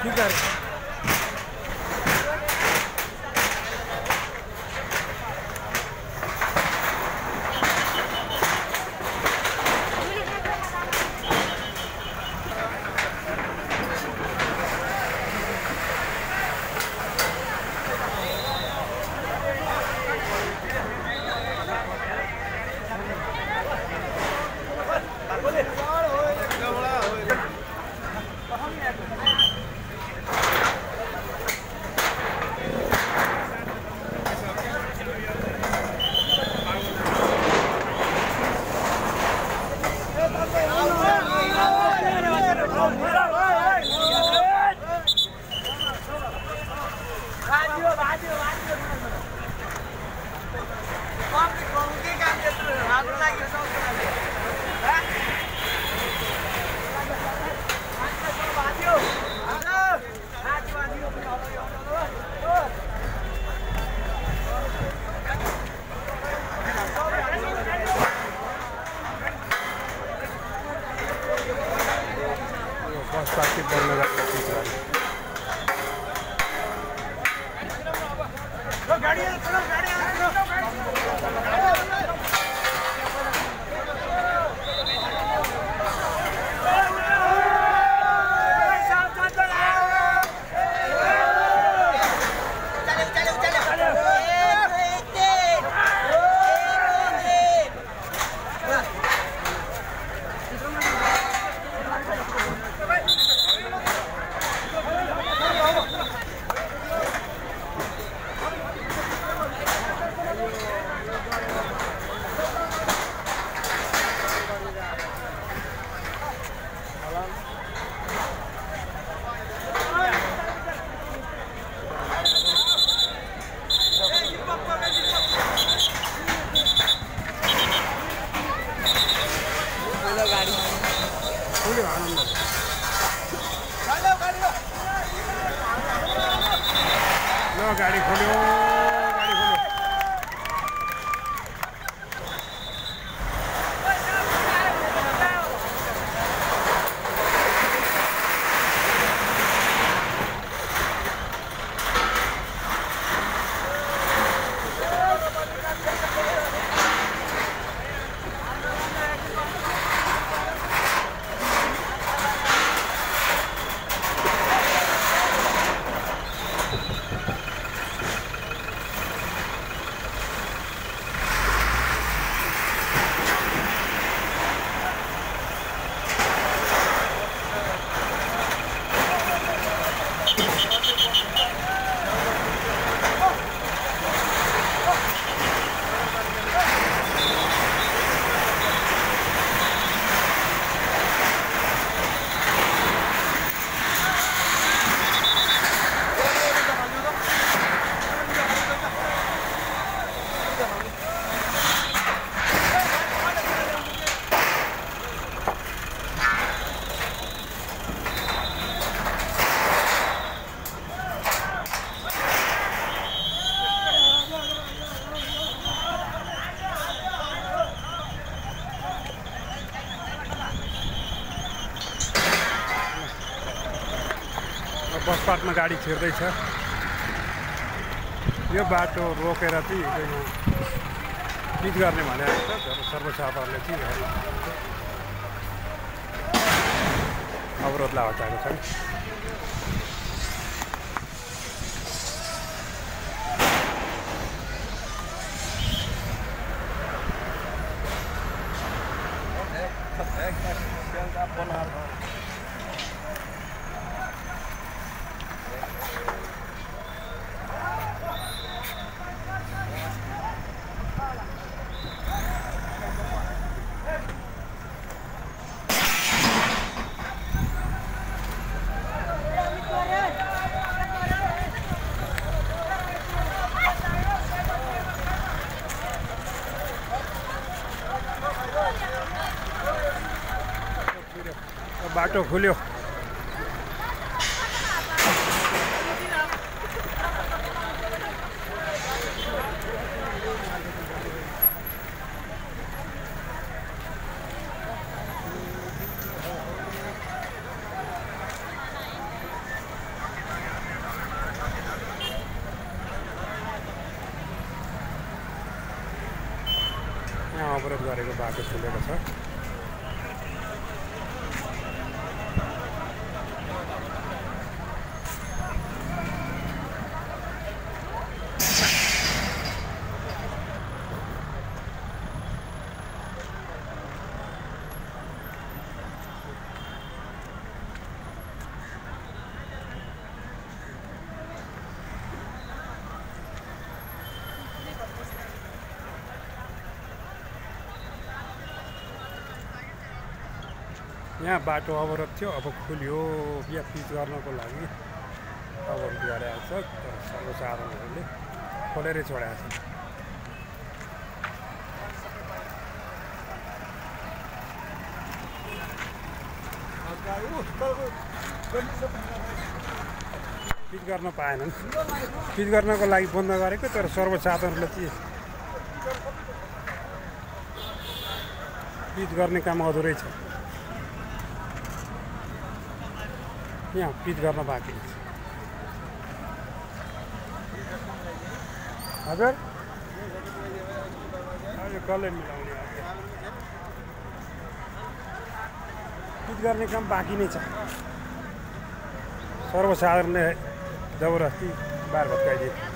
ठीक है गाड़ी खोल्यो बसपाटमा गाडी छिर्दैछ यो बाटो रोकेर चाहिँ चिज गर्ने भनेको छ सर्वसाधारणले चाहिँ अवरोध लगाएको छन् बाटो खुल्यो गरेको बाटो खुलेको छ। यहाँ बाटो अवरोध थियो, अब खुल्यो। यहाँ पिच गर्नको लागि अवरोध गरेको छ, तर सर्वसाधारणहरूले खोलेरै छोडेको छ। पिच गर्न पाएनन्। पिच गर्नको लागि बन्द गरेको, तर सर्वसाधारणले चाहिँ पिच गर्ने काम अधुरै छ। यहाँ पिच गर्न बाँकी छ। हजुर कसले मिलाउने? पिच गर्ने काम बाँकी नै छ। सर्वसाधारणले जबरजस्ती बार भत्काइदिए।